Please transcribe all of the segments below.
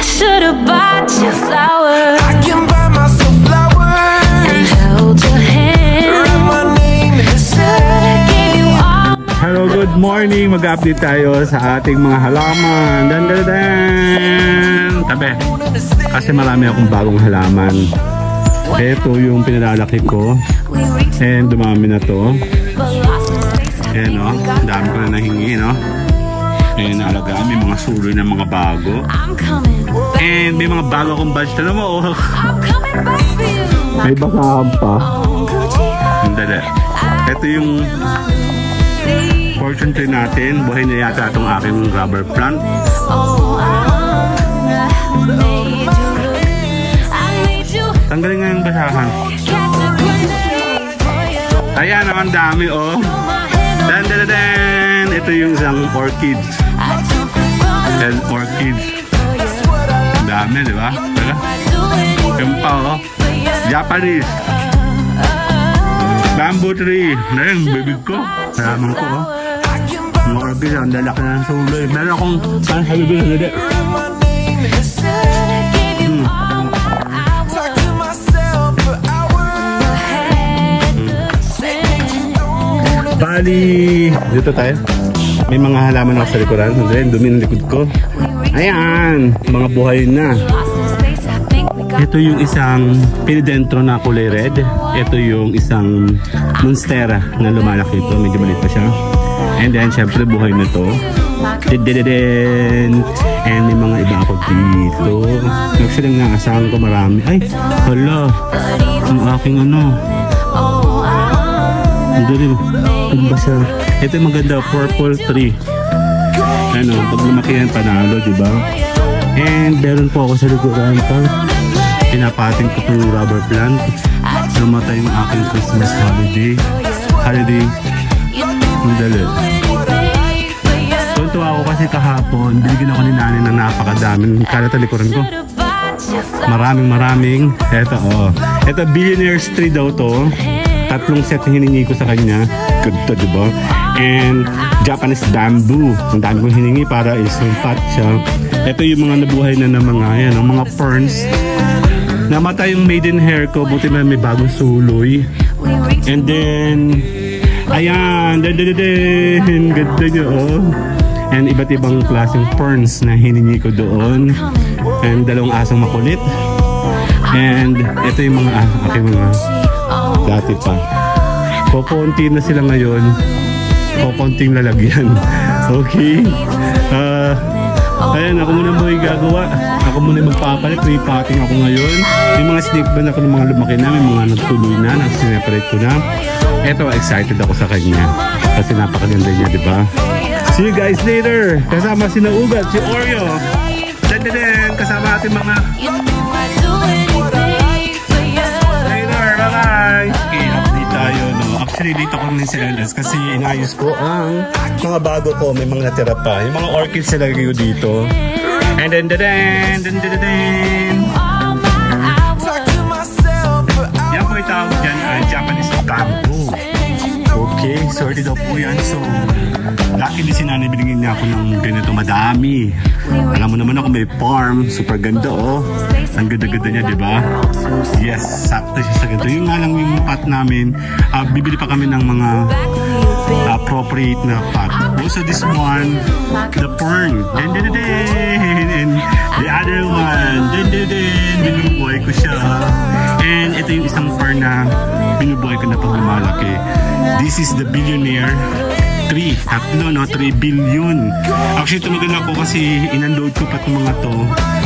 should have bought you flowers. I can buy myself flowers and held your hand. Write my name in the sand. Gave you all. Hello, good morning. Mag-update tayo sa ating mga halaman. Dan dan dan. Tabi. Kasi marami akong bagong halaman. Ito yung pinalalaki ko. And dumami na to. Ayan o. Dami ko na nahingi, no? Ayan, naalagaan. May mga suloy na mga bago. And may mga bago akong badge. Tala mo, oh. May bakahan pa. Andali. Ito yung fortune tree natin. Buhay na yata itong aking rubber plant. Tanggalin nga yung basahan. Ayan, ang dami, oh. Dan dan dan. Ito yung isang orchids. And orchids. Dami, di ba? Tara. Yung pa, oh. Japanese. Bamboo tree. Ayan, bibig ko. Halaman ko, oh. Mga orchids, ang lalaki na ng suloy. Meron akong halibig na dede. Bali, dito tayo. May mga halaman ako sa likuran. Dumi ng likod ko. Ayan, mga buhay na. Ito yung isang pinidentro na kulay red. Ito yung isang monstera na lumalaki ito. Medyo maliit pa siya. And then, syempre, buhay na to. Didididin. And may mga iba ako dito. Actually, ang asahan ko marami. Ay, hala. Ang aking ano. Ang basa. Ito yung maganda, purple tree. Ano, pag lumaki yan, panalo, diba? And meron po ako sa likuran pa. Pinapating ko itong rubber plant. Lumatay yung aking Christmas holiday. Ang dali. Tuntua ako kasi kahapon, binigyan ako ni nanay ng napakadaming kalat sa likuran ko. Maraming. Ito, oh. Ito, billionaire's tree daw to. 3 set na hiningi ko sa kanya. Ganda, diba? And Japanese bamboo. Ang dami kong hiningi para isumpat siya. Ito yung mga nabuhay na ng mga, yan, ang mga ferns. Namatay yung maiden hair ko. Buti na may bagong suloy. And then, ayan. Ganda nyo, oh. And iba't ibang klaseng ferns na hiningi ko doon. And 2 asong makulit. And ito yung mga aking mga dati pa. Kukunti na sila ngayon. Kukunting lalagyan. Okay. Ayan, ako muna mo gagawa. Ako muna magpapalit. Repotting ako ngayon. Yung mga snake ban ako ng mga lumaki na. May mga nagtuloy na. Nagsineparate ko na. Eto, excited ako sa kanya. Kasi napakaganda niya, diba? See you guys later. Kasama si Naugat, si Oreo. Dan. Kasama ating mga actually, dito ko rin sa LS kasi inayos ko ang mga bago ko. May mga natira pa. Yung mga orchids sila ko dito. And then. Yan po itawag dyan ay Japanese bamboo. Okay, sorted daw po yan. So, luckily si nanay binigyan niya ako ng ganito madami. Alam mo naman ako may farm. Super ganda, oh. Ang ganda-ganda niya, di ba? Yes, sakto siya sa ganito. Yung nga lang yung pot namin, bibili pa kami ng mga appropriate na pot. Also this one, the fern. And the other one, binubuhay ko siya. And ito yung isang fern na binubuhay ko na pag lumalaki. This is the billionaire tree. 3 billion. Actually, tumagal ako kasi in-unload ko pa itong mga to.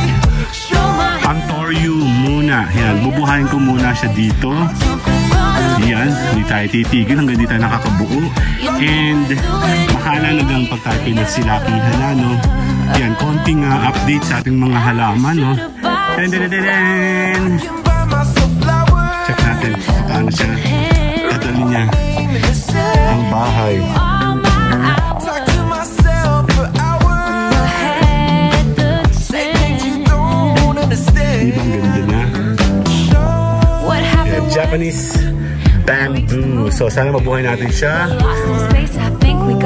Antorium muna. Yan, bubuhayin ko muna siya dito. Yan, hindi tayo titigil hanggang hindi tayo nakakabuo. And mahalagang pag tayo pinagsilakihan na, no? Yan, konting update sa ating mga halaman, no? Check natin paano siya dadali niya ang bahay. Ibang ganda niya. Yeah, Japanese bamboo. So sana mabuhay natin siya.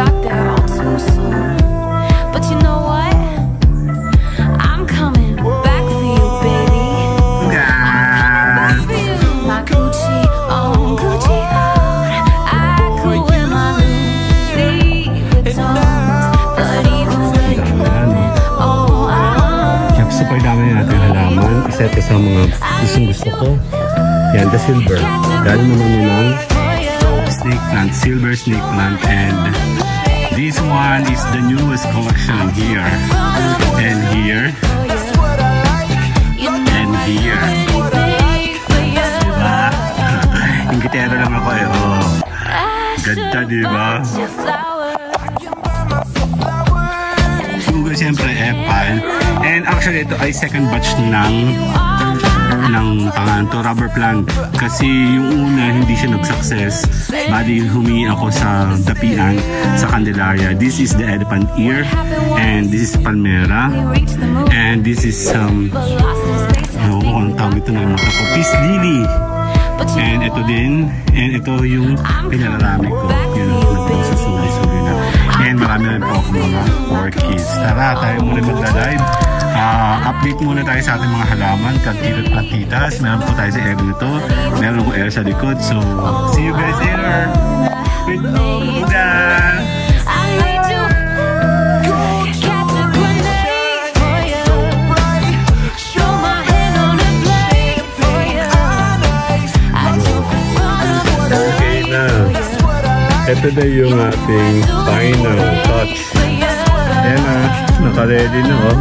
But you know what? I'm coming back. isa ito sa mga gusto ko. Yan, the silver. Galing naman yun ng snake plant, silver snake plant. And this one is the newest collection here. And here. And here. Diba? Ingitero lang ako eh. Oh. Ganda, diba? Sugo, siyempre, epal. And actually, ito ay second batch ng rubber plant. Kasi yung una, hindi siya nag-success. Bali, humingi ako sa dapian, sa Candelaria. This is the elephant ear. And this is palmera. And this is ano ko ang tawag ito na mata ko. Peace lily. And ito din. And ito yung pinararami ko. Yun, nagsusuli-suli na. And marami rin po ako mga orchids. Tara, tayo muna magla-live. Update muna tayo sa ating mga halaman, plantitas. Meron po tayo sa air nito. Meron po air sa likod. So, see you guys later. With Uga! Okay na. Ito na yung ating final touch. Ayan na, naka-ready na oh.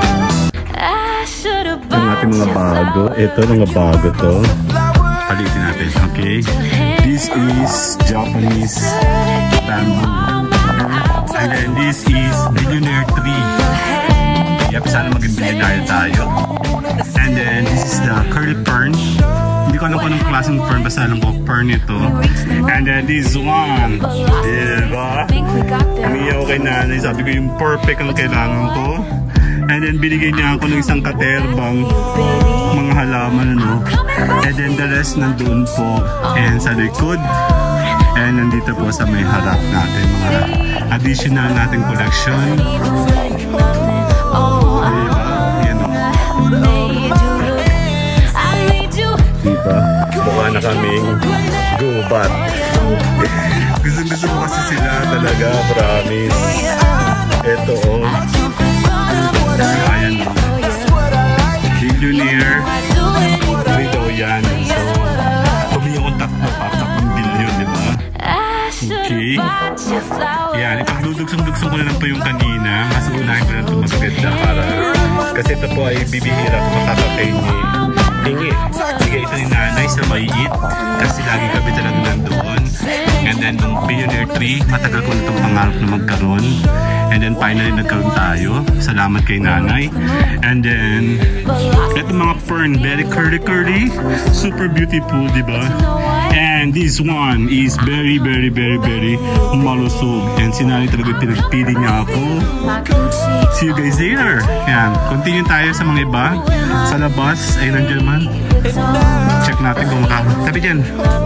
Ang ating mga bago. Ito, mga bago to. Palitin natin, okay? This is Japanese bamboo. And then this is billionaire tree. Yep, sana maging billionaire tayo. And then this is the curly fern. Hindi ko alam kung anong klaseng fern, basta alam ko fern ito. And then this one. Diba? Umiyaw kay nanay. Sabi ko yung perfect ang kailangan ko. And then binigyan niya ako ng isang katerbang mga halaman, ano. And then the rest nandun po. And sa likod. And nandito po sa may harap natin mga additional nating collection. Diba? Yan o. Diba? Mukha na kaming gubat. Gusto ko kasi sila talaga, promise. Ito o. Ayan o. Billionaire. Ito yan. So, pumili akong takbo para 3 billion, diba? Okay. Yan, ipagdudugsong-dugsong ko na lang po yung kanina. Mas unahin ko na ito magaganda para kasi ito po ay bibihira kung makakakaingi. Bigay ito ni nanay sa maiit kasi lagi gabi talaga nandoon. And then yung billionaire tree, matagal ko na itong pangarap na magkaroon. And then finally nagkaroon tayo. Salamat kay nanay. And then ito mga fern, very curly, super beautiful, diba? And this one is very malusog. And si nanay talaga pinagpili niya ako. See you guys later. Yan, continue tayo sa mga iba. Sa labas, ay nandiyan man. Check natin kung tabi dyan.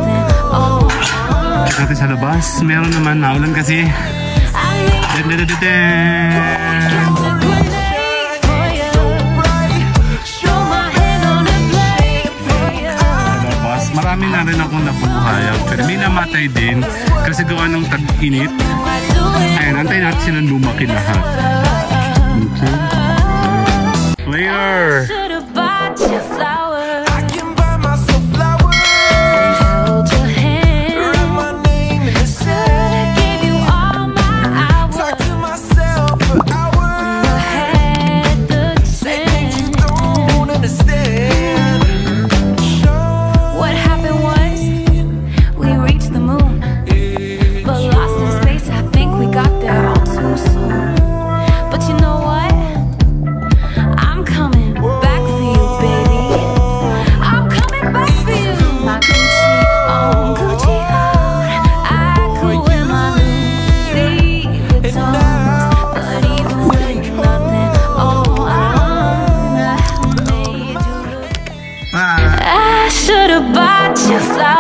Check natin sa labas. Meron naman, naulan kasi. Marami na rin akong nabuhay. Pero may namatay din kasi gawa ng tag-init. Ayan, antayin natin sila lumaki lahat. Okay. Later! I should have bought you flowers.